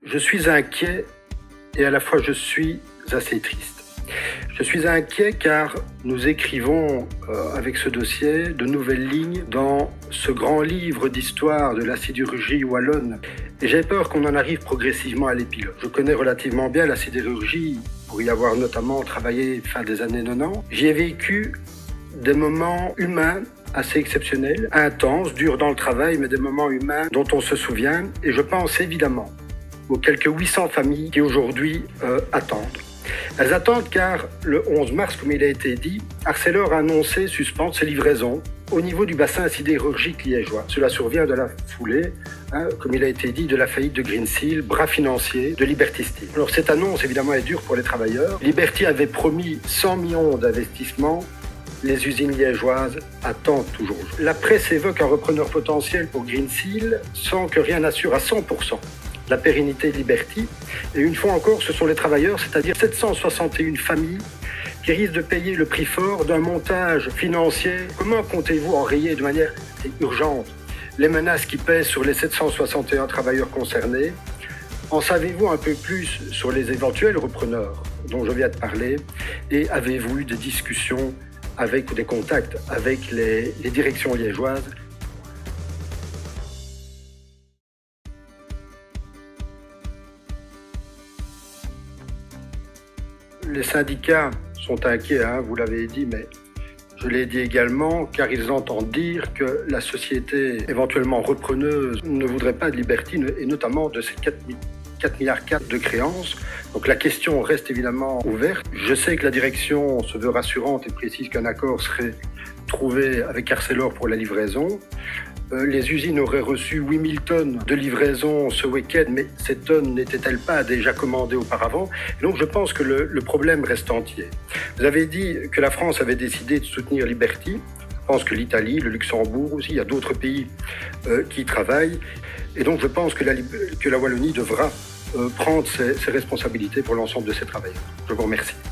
Je suis inquiet et à la fois je suis assez triste. Je suis inquiet car nous écrivons avec ce dossier de nouvelles lignes dans ce grand livre d'histoire de la sidérurgie wallonne. Et j'ai peur qu'on en arrive progressivement à l'épilogue. Je connais relativement bien la sidérurgie pour y avoir notamment travaillé fin des années 90. J'y ai vécu des moments humains assez exceptionnels, intenses, durs dans le travail, mais des moments humains dont on se souvient. Et je pense évidemment aux quelques 800 familles qui aujourd'hui attendent. Elles attendent car le 11 mars, comme il a été dit, Arcelor a annoncé suspendre ses livraisons au niveau du bassin sidérurgique liégeois. Cela survient de la foulée, comme il a été dit, de la faillite de Greensill, bras financier de Liberty Steel. Alors cette annonce évidemment est dure pour les travailleurs. Liberty avait promis 100 millions d'investissements. Les usines liégeoises attendent toujours. La presse évoque un repreneur potentiel pour Greensill sans que rien n'assure à 100% la pérennité de Liberty. Et une fois encore, ce sont les travailleurs, c'est-à-dire 761 familles, qui risquent de payer le prix fort d'un montage financier. Comment comptez-vous enrayer de manière urgente les menaces qui pèsent sur les 761 travailleurs concernés? En savez-vous un peu plus sur les éventuels repreneurs dont je viens de parler? Et avez-vous eu des discussions avec ou des contacts avec les directions liégeoises? Les syndicats sont inquiets, vous l'avez dit, mais je l'ai dit également, car ils entendent dire que la société éventuellement repreneuse ne voudrait pas de Liberty, et notamment de ces 4,4 milliards de créances. Donc la question reste évidemment ouverte. Je sais que la direction se veut rassurante et précise qu'un accord serait trouvé avec Arcelor pour la livraison. Les usines auraient reçu 8000 tonnes de livraison ce week-end, mais ces tonnes n'étaient-elles pas déjà commandées auparavant? Et donc je pense que le problème reste entier. Vous avez dit que la France avait décidé de soutenir Liberty. Je pense que l'Italie, le Luxembourg aussi, il y a d'autres pays qui y travaillent. Et donc je pense que la Wallonie devra prendre ses responsabilités pour l'ensemble de ses travailleurs. Je vous remercie.